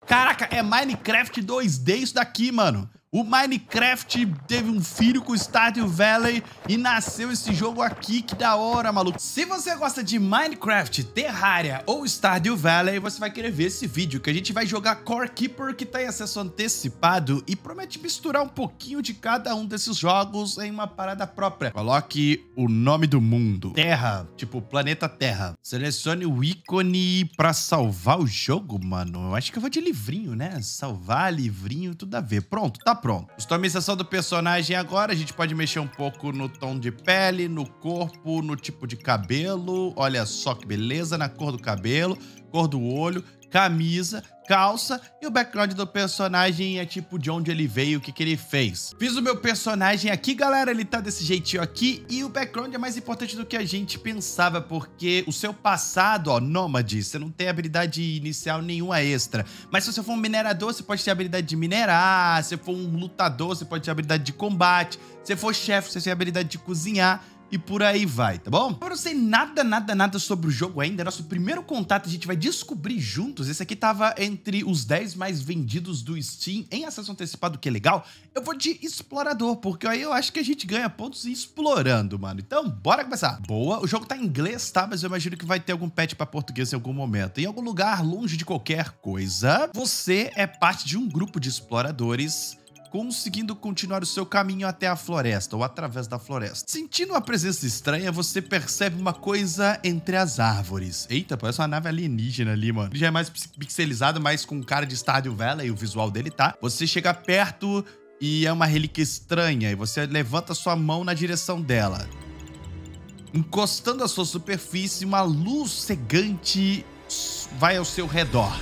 Caraca, é Minecraft 2D isso daqui, mano. O Minecraft teve um filho com o Stardew Valley e nasceu esse jogo aqui, que da hora, maluco. Se você gosta de Minecraft, Terraria ou Stardew Valley, você vai querer ver esse vídeo, que a gente vai jogar Core Keeper, que tá em acesso antecipado e promete misturar um pouquinho de cada um desses jogos em uma parada própria. Coloque o nome do mundo. Terra, tipo planeta Terra. Selecione o ícone pra salvar o jogo, mano. Eu acho que eu vou de livrinho, né? Salvar, livrinho, tudo a ver. Pronto, tá pronto. Customização do personagem agora, a gente pode mexer um pouco no tom de pele, no corpo, no tipo de cabelo. Olha só que beleza, na cor do cabelo, cor do olho, camisa, calça e o background do personagem é tipo de onde ele veio, o que ele fez. Fiz o meu personagem aqui, galera, ele tá desse jeitinho aqui e o background é mais importante do que a gente pensava, porque o seu passado, ó, nômade, você não tem habilidade inicial nenhuma extra. Mas se você for um minerador, você pode ter habilidade de minerar, se for um lutador, você pode ter habilidade de combate, se for chefe, você tem habilidade de cozinhar. E por aí vai, tá bom? Eu não sei nada sobre o jogo ainda. Nosso primeiro contato a gente vai descobrir juntos. Esse aqui tava entre os 10 mais vendidos do Steam em acesso antecipado, que é legal. Eu vou de explorador, porque aí eu acho que a gente ganha pontos explorando, mano. Então, bora começar. Boa, o jogo tá em inglês, tá? Mas eu imagino que vai ter algum patch pra português em algum momento. Em algum lugar longe de qualquer coisa, você é parte de um grupo de exploradores conseguindo continuar o seu caminho até a floresta ou através da floresta. Sentindo uma presença estranha, você percebe uma coisa entre as árvores. Eita, parece uma nave alienígena ali, mano. Ele já é mais pixelizado, mais com cara de Stardew Valley, o visual dele, tá? Você chega perto e é uma relíquia estranha e você levanta sua mão na direção dela. Encostando a sua superfície, uma luz cegante vai ao seu redor.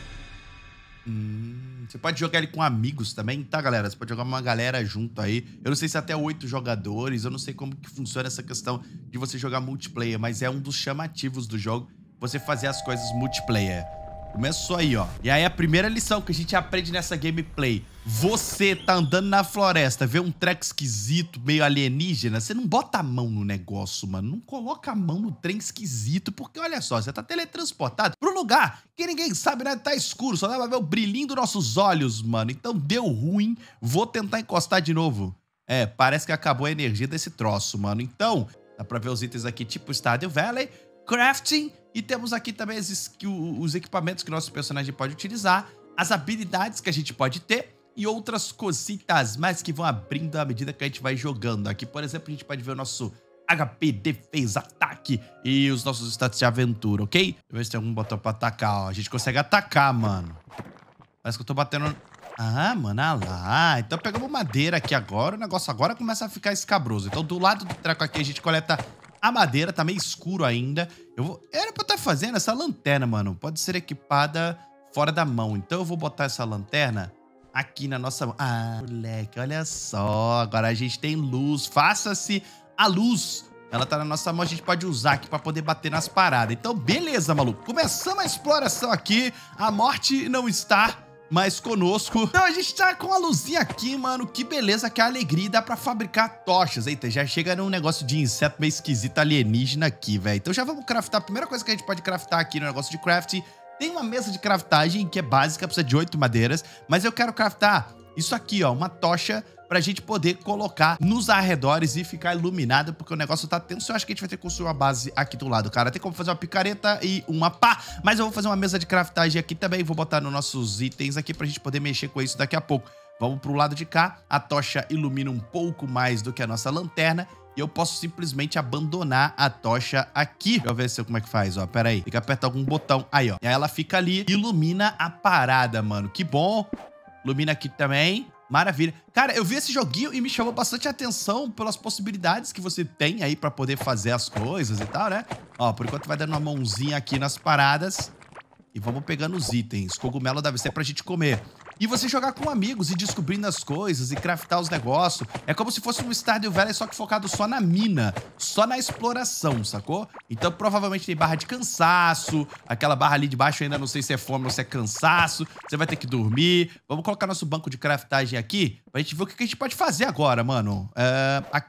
Você pode jogar ele com amigos também, tá, galera? Você pode jogar uma galera junto aí. Eu não sei se até 8 jogadores, eu não sei como que funciona essa questão de você jogar multiplayer, mas é um dos chamativos do jogo, você fazer as coisas multiplayer. Começou aí, ó. E aí a primeira lição que a gente aprende nessa gameplay. Você tá andando na floresta, vê um treco esquisito, meio alienígena, você não bota a mão no negócio, mano. Não coloca a mão no trem esquisito, porque olha só, você tá teletransportado pro lugar que ninguém sabe, né? Tá escuro, só dá pra ver o brilhinho dos nossos olhos, mano. Então deu ruim, vou tentar encostar de novo. É, parece que acabou a energia desse troço, mano. Então, dá pra ver os itens aqui, tipo Stardew Valley, crafting, e temos aqui também os equipamentos que nosso personagem pode utilizar, as habilidades que a gente pode ter e outras cositas mais que vão abrindo à medida que a gente vai jogando. Aqui, por exemplo, a gente pode ver o nosso HP, defesa, ataque e os nossos status de aventura, ok? Deixa eu ver se tem algum botão pra atacar, ó. A gente consegue atacar, mano. Parece que eu tô batendo... Ah, mano, olha lá. Então pegamos madeira aqui agora, o negócio agora começa a ficar escabroso. Então do lado do treco aqui a gente coleta a madeira, tá meio escuro ainda. Era pra eu estar fazendo essa lanterna, mano. Pode ser equipada fora da mão. Então eu vou botar essa lanterna aqui na nossa mão. Ah, moleque, olha só. Agora a gente tem luz. Faça-se a luz. Ela tá na nossa mão, a gente pode usar aqui pra poder bater nas paradas. Então, beleza, maluco. Começamos a exploração aqui. A morte não está mais conosco. Então a gente tá com a luzinha aqui, mano. Que beleza, que alegria. Dá pra fabricar tochas. Eita, já chega num negócio de inseto meio esquisito alienígena aqui, velho. Então já vamos craftar. A primeira coisa que a gente pode craftar aqui no negócio de craft. Tem uma mesa de craftagem que é básica, precisa de 8 madeiras. Mas eu quero craftar isso aqui, ó. Uma tocha pra gente poder colocar nos arredores e ficar iluminado, porque o negócio tá tenso. Eu acho que a gente vai ter que construir uma base aqui do lado, cara. Tem como fazer uma picareta e uma pá, mas eu vou fazer uma mesa de craftagem aqui também. Vou botar nos nossos itens aqui pra gente poder mexer com isso daqui a pouco. Vamos pro lado de cá. A tocha ilumina um pouco mais do que a nossa lanterna. E eu posso simplesmente abandonar a tocha aqui. Deixa eu ver como é que faz, ó. Pera aí. Tem que apertar algum botão. Aí, ó. E aí ela fica ali, ilumina a parada, mano. Que bom. Ilumina aqui também. Maravilha. Cara, eu vi esse joguinho e me chamou bastante atenção pelas possibilidades que você tem aí pra poder fazer as coisas e tal, né? Ó, por enquanto vai dando uma mãozinha aqui nas paradas. E vamos pegando os itens. Cogumelo deve ser pra gente comer. E você jogar com amigos e descobrindo as coisas e craftar os negócios. É como se fosse um Stardew Valley, só que focado só na mina. Só na exploração, sacou? Então provavelmente tem barra de cansaço. Aquela barra ali de baixo ainda não sei se é fome ou se é cansaço. Você vai ter que dormir. Vamos colocar nosso banco de craftagem aqui pra gente ver o que a gente pode fazer agora, mano. Aqui, ó.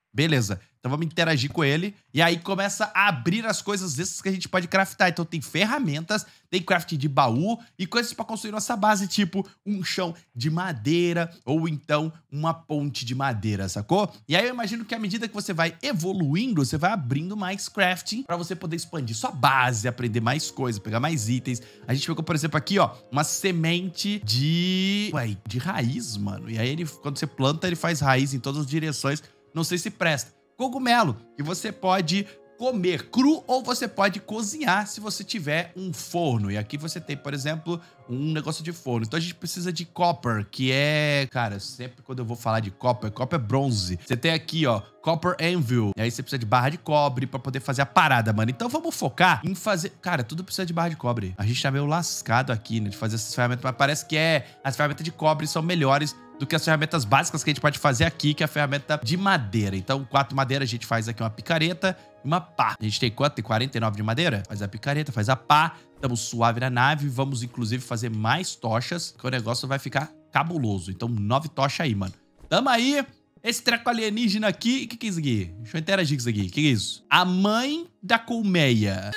Beleza. Então vamos interagir com ele. E aí começa a abrir as coisas dessas que a gente pode craftar. Então tem ferramentas, tem craft de baú e coisas pra construir nossa base, tipo um chão de madeira ou então uma ponte de madeira, sacou? E aí eu imagino que à medida que você vai evoluindo, você vai abrindo mais crafting pra você poder expandir sua base, aprender mais coisas, pegar mais itens. A gente pegou, por exemplo, aqui, ó, uma semente de... Ué, de raiz, mano. E aí ele, quando você planta, ele faz raiz em todas as direções. Não sei se presta. Cogumelo, que você pode comer cru ou você pode cozinhar se você tiver um forno. E aqui você tem, por exemplo, um negócio de forno. Então a gente precisa de copper, que é... Cara, sempre quando eu vou falar de copper é bronze. Você tem aqui, ó, copper anvil. E aí você precisa de barra de cobre pra poder fazer a parada, mano. Então vamos focar em fazer... Cara, tudo precisa de barra de cobre. A gente tá meio lascado aqui, né, de fazer essas ferramentas, mas parece que as ferramentas de cobre são melhores do que as ferramentas básicas que a gente pode fazer aqui, que é a ferramenta de madeira. Então, 4 madeiras, a gente faz aqui uma picareta e uma pá. A gente tem quanto? Tem 49 de madeira? Faz a picareta, faz a pá. Estamos suave na nave. Vamos, inclusive, fazer mais tochas, que o negócio vai ficar cabuloso. Então, 9 tochas aí, mano. Tamo aí. Esse treco alienígena aqui... O que é isso aqui? Deixa eu interagir com isso aqui. O que é isso? A mãe da colmeia.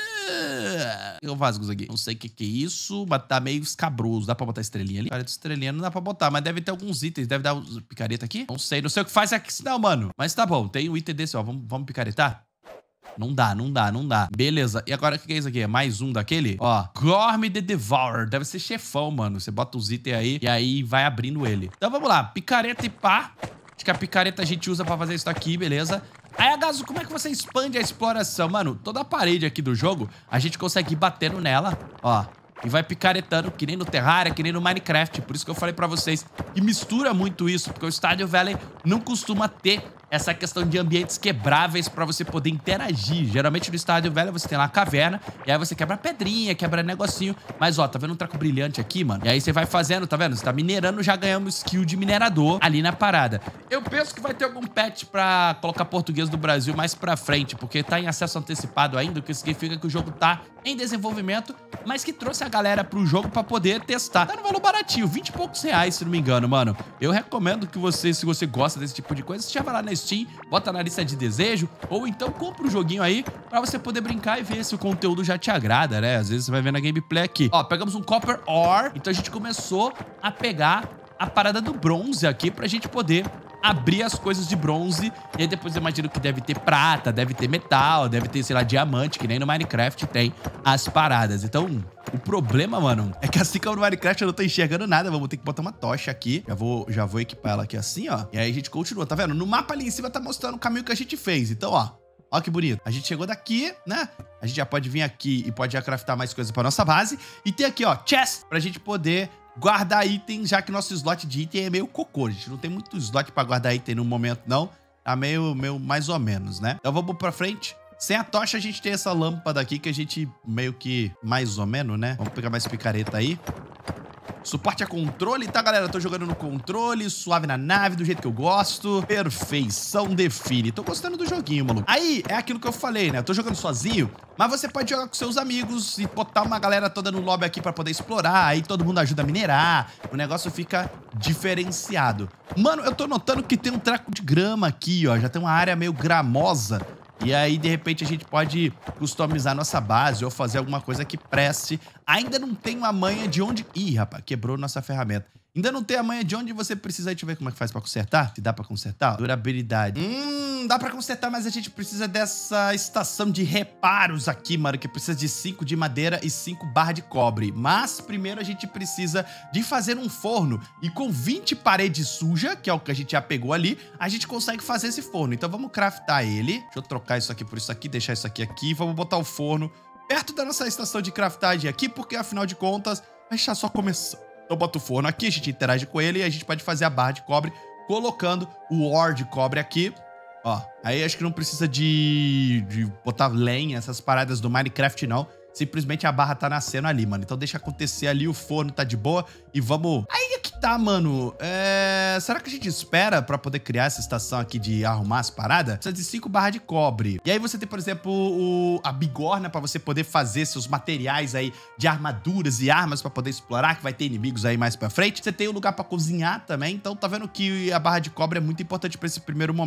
O que eu faço com isso aqui? Não sei o que é isso, mas tá meio escabroso. Dá pra botar estrelinha ali? Cara, de estrelinha não dá pra botar, mas deve ter alguns itens. Deve dar picareta aqui? Não sei o que faz aqui não, mano. Mas tá bom, tem um item desse, ó. Vamos picaretar? Não dá. Beleza. E agora, o que é isso aqui? É mais um daquele? Ó, Gorm the Devourer. Deve ser chefão, mano. Você bota os itens aí e aí vai abrindo ele. Então vamos lá. Picareta e pá. Acho que a picareta a gente usa pra fazer isso aqui, beleza? Aí, Agazo, como é que você expande a exploração? Mano, toda a parede aqui do jogo, a gente consegue ir batendo nela, ó. E vai picaretando, que nem no Terraria, que nem no Minecraft. Por isso que eu falei pra vocês que mistura muito isso, porque o Stardew Valley não costuma ter essa questão de ambientes quebráveis pra você poder interagir. Geralmente no Stardew Valley você tem lá a caverna, e aí você quebra pedrinha, quebra negocinho. Mas, ó, tá vendo um treco brilhante aqui, mano? E aí você vai fazendo, tá vendo? Você tá minerando, já ganhamos skill de minerador ali na parada. Eu penso que vai ter algum patch pra colocar português do Brasil mais pra frente, porque tá em acesso antecipado ainda, o que significa que o jogo tá em desenvolvimento, mas que trouxe a galera pro jogo pra poder testar. Tá no valor baratinho, 20 e poucos reais, se não me engano, mano. Eu recomendo que você, se você gosta desse tipo de coisa, você já vai lá na Steam, bota na lista de desejo, ou então compra o joguinho aí pra você poder brincar e ver se o conteúdo já te agrada, né? Às vezes você vai ver na gameplay aqui. Ó, pegamos um Copper Ore, então a gente começou a pegar a parada do bronze aqui pra gente poder abrir as coisas de bronze. E aí depois eu imagino que deve ter prata, deve ter metal, deve ter, sei lá, diamante, que nem no Minecraft tem as paradas. Então, o problema, mano, é que assim como no Minecraft eu não tô enxergando nada. Vamos ter que botar uma tocha aqui. Já vou equipar ela aqui assim, ó. E aí a gente continua, tá vendo? No mapa ali em cima tá mostrando o caminho que a gente fez. Então, ó que bonito. A gente chegou daqui, né? A gente já pode vir aqui e pode já craftar mais coisas pra nossa base. E tem aqui, ó, chest, pra gente poder guardar item, já que nosso slot de item é meio cocô. A gente não tem muito slot pra guardar item no momento, não. Tá meio mais ou menos, né? Então vamos pra frente. Sem a tocha, a gente tem essa lâmpada aqui que a gente meio que mais ou menos, né? Vamos pegar mais picareta aí. Suporte a controle, tá, galera? Tô jogando no controle, suave na nave, do jeito que eu gosto. Perfeição define. Tô gostando do joguinho, maluco. Aí, é aquilo que eu falei, né? Eu tô jogando sozinho, mas você pode jogar com seus amigos e botar uma galera toda no lobby aqui pra poder explorar. Aí todo mundo ajuda a minerar. O negócio fica diferenciado. Mano, eu tô notando que tem um treco de grama aqui, ó. Já tem uma área meio gramosa. E aí, de repente, a gente pode customizar nossa base ou fazer alguma coisa que preste. Ainda não tem uma manha de onde... Ih, rapaz, quebrou nossa ferramenta. Ainda não tem a manha de onde você precisa... Deixa eu ver como é que faz pra consertar. Se dá pra consertar. Durabilidade. Dá pra consertar, mas a gente precisa dessa estação de reparos aqui, mano. Que precisa de 5 de madeira e 5 barras de cobre. Mas primeiro a gente precisa de fazer um forno. E com 20 paredes sujas, que é o que a gente já pegou ali, a gente consegue fazer esse forno. Então vamos craftar ele. Deixa eu trocar isso aqui por isso aqui, deixar isso aqui. Vamos botar o forno perto da nossa estação de craftagem aqui, porque afinal de contas, a gente tá só começando. Então bota o forno aqui, a gente interage com ele e a gente pode fazer a barra de cobre colocando o ore de cobre aqui. Ó, aí acho que não precisa de botar lenha, essas paradas do Minecraft, não. Simplesmente a barra tá nascendo ali, mano. Então deixa acontecer ali, o forno tá de boa e vamos... Aí é que tá, mano. Será que a gente espera pra poder criar essa estação aqui de arrumar as paradas? Precisa de 5 barras de cobre. E aí você tem, por exemplo, a bigorna pra você poder fazer seus materiais aí de armaduras e armas pra poder explorar, que vai ter inimigos aí mais pra frente. Você tem um lugar pra cozinhar também. Então tá vendo que a barra de cobre é muito importante pra esse primeiro momento.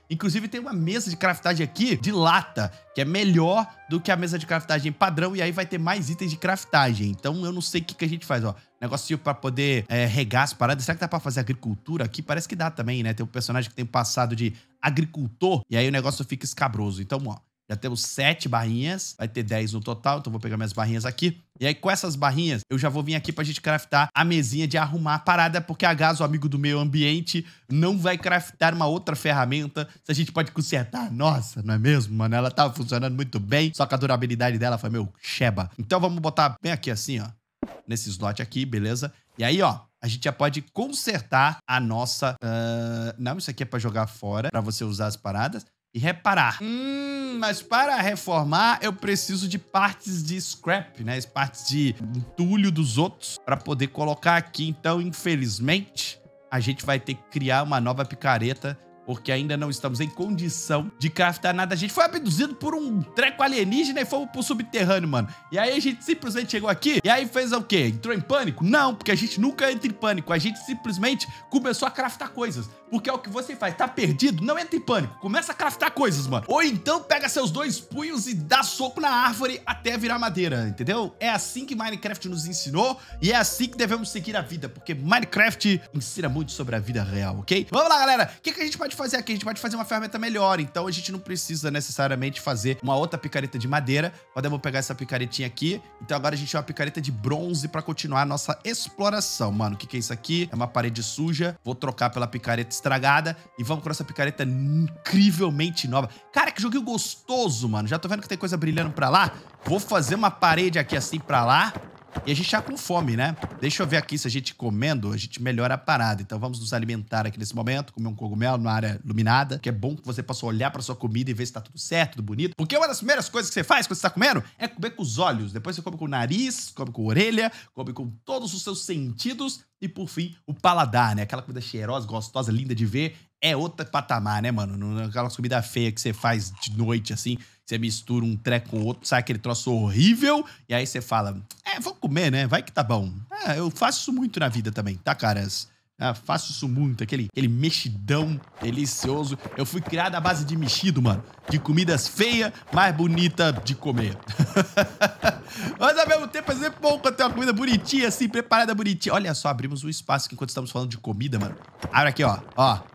Inclusive tem uma mesa de craftagem aqui de lata, que é melhor do que a mesa de craftagem padrão, e aí vai ter mais itens de craftagem. Então eu não sei o que a gente faz, ó. Negocinho pra poder regar as paradas. Será que dá pra fazer agricultura aqui? Parece que dá também, né? Tem um personagem que tem passado de agricultor, e aí o negócio fica escabroso. Então, ó, já temos 7 barrinhas, vai ter 10 no total, então vou pegar minhas barrinhas aqui. E aí com essas barrinhas, eu já vou vir aqui pra gente craftar a mesinha de arrumar a parada, porque a Gaz, o amigo do meio ambiente, não vai craftar uma outra ferramenta se a gente pode consertar. Nossa, não é mesmo, mano? Ela tava funcionando muito bem, só que a durabilidade dela foi meio sheba. Então vamos botar bem aqui assim, ó, nesse slot aqui, beleza? E aí, ó, a gente já pode consertar a nossa... Não, isso aqui é pra jogar fora, pra você usar as paradas. E reparar. Mas para reformar, eu preciso de partes de scrap, né? Partes de entulho dos outros para poder colocar aqui. Então, infelizmente, a gente vai ter que criar uma nova picareta, porque ainda não estamos em condição de craftar nada. A gente foi abduzido por um treco alienígena e fomos pro subterrâneo, mano. E aí a gente simplesmente chegou aqui e aí fez o quê? Entrou em pânico? Não, porque a gente nunca entra em pânico. A gente simplesmente começou a craftar coisas. Porque é o que você faz. Tá perdido? Não entra em pânico. Começa a craftar coisas, mano. Ou então pega seus 2 punhos e dá soco na árvore até virar madeira, entendeu? É assim que Minecraft nos ensinou e é assim que devemos seguir a vida, porque Minecraft ensina muito sobre a vida real, ok? Vamos lá, galera. O que a gente pode fazer aqui? A gente pode fazer uma ferramenta melhor, então a gente não precisa necessariamente fazer uma outra picareta de madeira. Podemos pegar essa picaretinha aqui. Então agora a gente tem uma picareta de bronze pra continuar a nossa exploração, mano. O que é isso aqui? É uma parede suja. Vou trocar pela picareta estragada e vamos com essa picareta incrivelmente nova. Cara, que joguinho gostoso, mano. Já tô vendo que tem coisa brilhando pra lá. Vou fazer uma parede aqui assim pra lá. E a gente tá com fome, né? Deixa eu ver aqui se a gente comendo, a gente melhora a parada. Então vamos nos alimentar aqui nesse momento, comer um cogumelo numa área iluminada, que é bom que você possa olhar pra sua comida e ver se tá tudo certo, tudo bonito. Porque uma das primeiras coisas que você faz quando você tá comendo é comer com os olhos. Depois você come com o nariz, come com a orelha, come com todos os seus sentidos e, por fim, o paladar, né? Aquela comida cheirosa, gostosa, linda de ver. É outro patamar, né, mano? Não é aquela comida feia que você faz de noite, assim. Você mistura um treco com o outro, sai aquele troço horrível. E aí você fala, vou comer, né? Vai que tá bom. Eu faço isso muito na vida também, tá, caras? Faço isso muito, aquele mexidão delicioso. Eu fui criado à base de mexido, mano. De comidas feias, mais bonita de comer. Mas ao mesmo tempo é sempre bom quando tem uma comida bonitinha, assim, preparada bonitinha. Olha só, abrimos um espaço aqui enquanto estamos falando de comida, mano. Abre aqui, ó.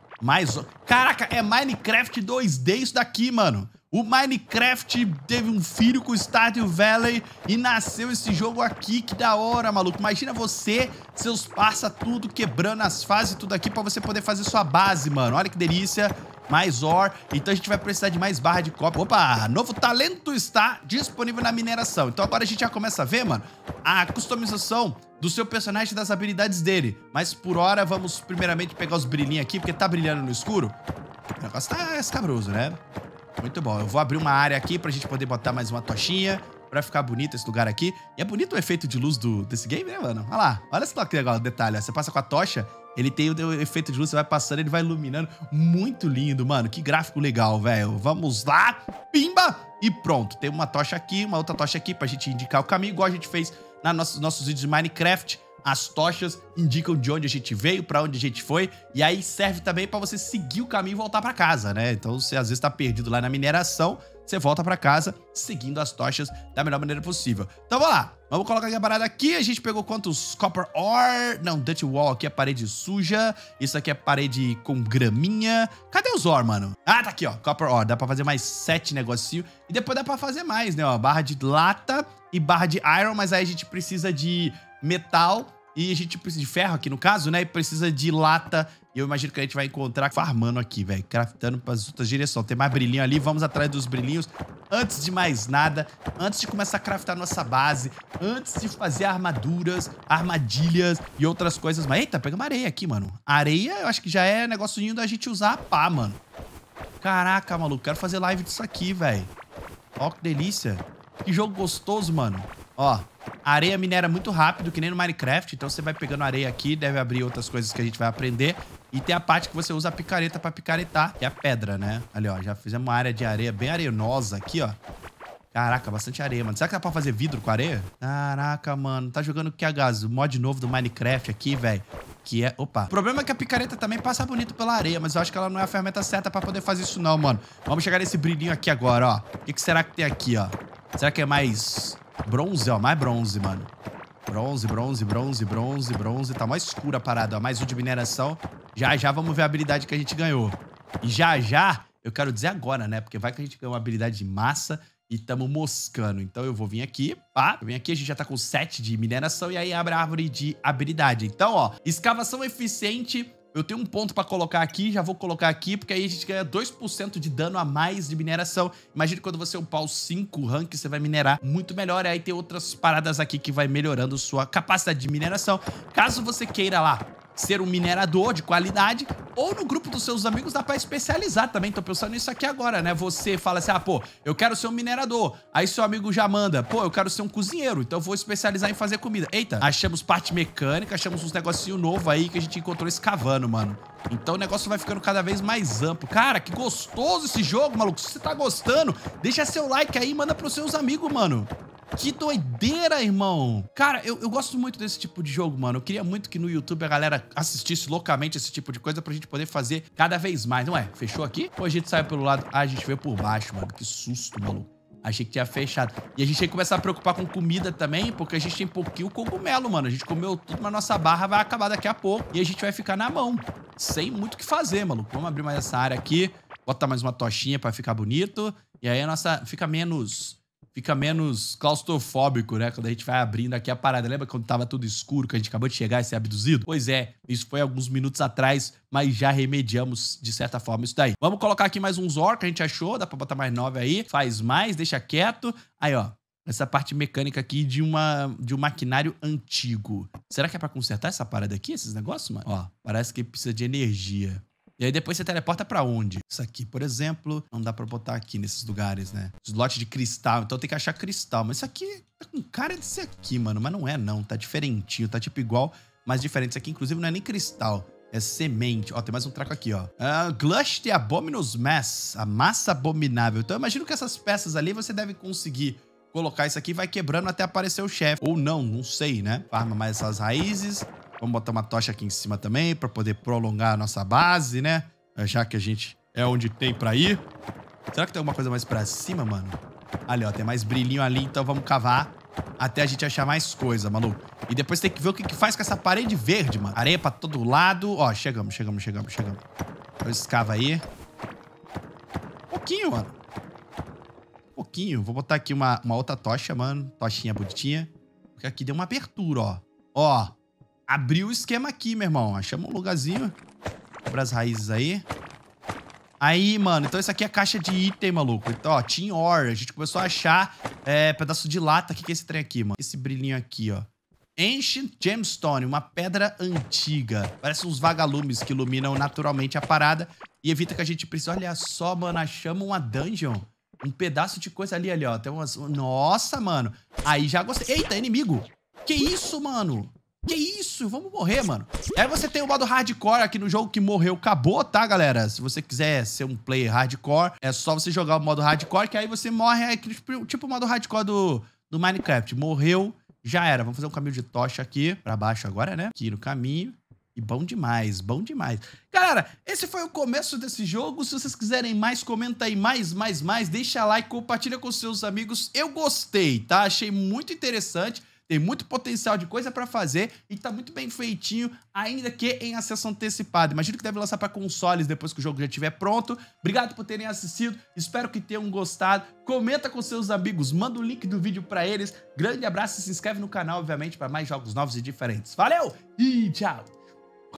Caraca, é Minecraft 2D isso daqui, mano. O Minecraft teve um filho com o Stardew Valley e nasceu esse jogo aqui. Que da hora, maluco. Imagina você, seus parça, tudo quebrando as fases e tudo aqui pra você poder fazer sua base, mano. Olha que delícia. Mais ore. Então a gente vai precisar de mais barra de copa. Opa, novo talento está disponível na mineração. Então agora a gente já começa a ver, mano, a customização do seu personagem e das habilidades dele. Mas por hora, vamos primeiramente pegar os brilhinhos aqui, porque tá brilhando no escuro. O negócio tá escabroso, né? Muito bom. Eu vou abrir uma área aqui pra gente poder botar mais uma tochinha, pra ficar bonito esse lugar aqui. E é bonito o efeito de luz desse game, né, mano? Olha lá. Olha só que legal o detalhe. Ó. Você passa com a tocha, ele tem o efeito de luz, você vai passando, ele vai iluminando. Muito lindo, mano. Que gráfico legal, velho. Vamos lá. Pimba! E pronto. Tem uma tocha aqui, uma outra tocha aqui pra gente indicar o caminho, igual a gente fez nos nossos vídeos de Minecraft. As tochas indicam de onde a gente veio, pra onde a gente foi. E aí serve também pra você seguir o caminho e voltar pra casa, né? Então, você às vezes tá perdido lá na mineração, você volta pra casa seguindo as tochas da melhor maneira possível. Então, vamos lá. Vamos colocar aqui a parada aqui. A gente pegou quantos copper ore? Não, dirt wall aqui é parede suja. Isso aqui é parede com graminha. Cadê os ore, mano? Ah, tá aqui, ó. Copper ore. Dá pra fazer mais 7 negocinho. E depois dá pra fazer mais, né? Ó, barra de lata e barra de iron. Mas aí a gente precisa de metal e a gente precisa de ferro aqui no caso, né? E precisa de lata. E eu imagino que a gente vai encontrar farmando aqui, velho. Craftando pras outras direções. Tem mais brilhinho ali. Vamos atrás dos brilhinhos. Antes de mais nada, antes de começar a craftar nossa base, antes de fazer armaduras, armadilhas e outras coisas. Mas, eita, pega uma areia aqui, mano. Areia, eu acho que já é negocinho da gente usar a pá, mano. Caraca, maluco. Quero fazer live disso aqui, velho. Ó, que delícia. Que jogo gostoso, mano. Ó, a areia minera muito rápido, que nem no Minecraft. Então você vai pegando areia aqui, deve abrir outras coisas que a gente vai aprender. E tem a parte que você usa a picareta pra picaretar, que é a pedra, né? Ali, ó, já fizemos uma área de areia bem arenosa aqui, ó. Caraca, bastante areia, mano. Será que dá pra fazer vidro com areia? Caraca, mano. Tá jogando o que, Gaz? O mod novo do Minecraft aqui, velho. que é... Opa. O problema é que a picareta também passa bonito pela areia, mas eu acho que ela não é a ferramenta certa pra poder fazer isso não, mano. Vamos chegar nesse brilhinho aqui agora, ó. O que será que tem aqui, ó? Será que é mais bronze, ó? Mais bronze, mano. Bronze, bronze, bronze, bronze, bronze. Tá mais escura a parada, ó. Mais um de mineração. Já já vamos ver a habilidade que a gente ganhou. E já já, eu quero dizer agora, né? Porque vai que a gente ganhou uma habilidade de massa e tamo moscando. Então eu vou vir aqui, pá. Eu venho aqui, a gente já tá com 7 de mineração e aí abre a árvore de habilidade. Então, ó, escavação eficiente. Eu tenho um ponto pra colocar aqui, já vou colocar aqui, porque aí a gente ganha 2% de dano a mais de mineração. Imagina quando você upar os 5 rank, você vai minerar muito melhor. E aí tem outras paradas aqui que vai melhorando sua capacidade de mineração. Caso você queira lá ser um minerador de qualidade, ou no grupo dos seus amigos dá pra especializar também. Tô pensando nisso aqui agora, né? Você fala assim, ah, pô, eu quero ser um minerador. Aí seu amigo já manda, pô, eu quero ser um cozinheiro, então eu vou especializar em fazer comida. Eita, achamos parte mecânica, achamos uns negocinhos novos aí que a gente encontrou escavando, mano. Então o negócio vai ficando cada vez mais amplo. Cara, que gostoso esse jogo, maluco. Se você tá gostando, deixa seu like aí e manda pros seus amigos, mano. Que doideira, irmão. Cara, eu gosto muito desse tipo de jogo, mano. Eu queria muito que no YouTube a galera assistisse loucamente esse tipo de coisa pra gente poder fazer cada vez mais. Não é? Fechou aqui? Ou a gente saiu pelo lado? Ah, a gente veio por baixo, mano. Que susto, maluco. Achei que tinha fechado. E a gente tem que começar a preocupar com comida também, porque a gente tem pouquinho cogumelo, mano. A gente comeu tudo, mas nossa barra vai acabar daqui a pouco. E a gente vai ficar na mão. Sem muito o que fazer, maluco. Vamos abrir mais essa área aqui. Botar mais uma tochinha pra ficar bonito. E aí a nossa... Fica menos claustrofóbico, né? Quando a gente vai abrindo aqui a parada. Lembra quando tava tudo escuro, que a gente acabou de chegar e ser abduzido? Pois é, isso foi alguns minutos atrás, mas já remediamos, de certa forma, isso daí. Vamos colocar aqui mais uns ore que a gente achou. Dá pra botar mais 9 aí. Faz mais, deixa quieto. Aí, ó. Essa parte mecânica aqui de um maquinário antigo. Será que é pra consertar essa parada aqui, esses negócios, mano? Ó, parece que precisa de energia. E aí depois você teleporta pra onde? Isso aqui, por exemplo, não dá pra botar aqui nesses lugares, né? Slot de cristal, então tem que achar cristal. Mas isso aqui tá com cara de ser aqui, mano. Mas não é, não. Tá diferentinho, tá tipo igual, mas diferente. Isso aqui, inclusive, não é nem cristal. É semente. Ó, tem mais um traco aqui, ó. Glush the Abominous Mass. A massa abominável. Então eu imagino que essas peças ali você deve conseguir colocar isso aqui e vai quebrando até aparecer o chefe. Ou não, não sei, né? Farma mais essas raízes. Vamos botar uma tocha aqui em cima também pra poder prolongar a nossa base, né? Já que a gente é onde tem pra ir. Será que tem alguma coisa mais pra cima, mano? Ali, ó, tem mais brilhinho ali, então vamos cavar até a gente achar mais coisa, maluco. E depois tem que ver o que faz com essa parede verde, mano. Areia pra todo lado. Ó, chegamos. Então escava aí. Pouquinho, mano. Pouquinho. Vou botar aqui uma outra tocha, mano. Tochinha bonitinha. Porque aqui deu uma abertura, ó. Ó. Abriu o esquema aqui, meu irmão. Achamos um lugarzinho. Quebra as raízes aí. Aí, mano. Então isso aqui é caixa de item, maluco. Então, ó, Tin Ore. A gente começou a achar pedaço de lata. O que é esse trem aqui, mano? Esse brilhinho aqui, ó. Ancient Gemstone. Uma pedra antiga. Parece uns vagalumes que iluminam naturalmente a parada. E evita que a gente precise... Olha só, mano. Achamos uma dungeon. Um pedaço de coisa ali, ó. Tem umas... Nossa, mano. Aí já gostei. Eita, inimigo. Que isso, mano? Que isso? Vamos morrer, mano. E aí você tem o modo hardcore aqui no jogo que morreu. Acabou, tá, galera? Se você quiser ser um player hardcore, é só você jogar o modo hardcore, que aí você morre, tipo o modo hardcore do Minecraft. Morreu, já era. Vamos fazer um caminho de tocha aqui pra baixo agora, né? Aqui no caminho. E bom demais, bom demais. Galera, esse foi o começo desse jogo. Se vocês quiserem mais, comenta aí mais. Deixa like, compartilha com seus amigos. Eu gostei, tá? Achei muito interessante. Tem muito potencial de coisa pra fazer e tá muito bem feitinho, ainda que em acesso antecipado. Imagino que deve lançar pra consoles depois que o jogo já estiver pronto. Obrigado por terem assistido, espero que tenham gostado. Comenta com seus amigos, manda o link do vídeo pra eles. Grande abraço e se inscreve no canal, obviamente, pra mais jogos novos e diferentes. Valeu e tchau!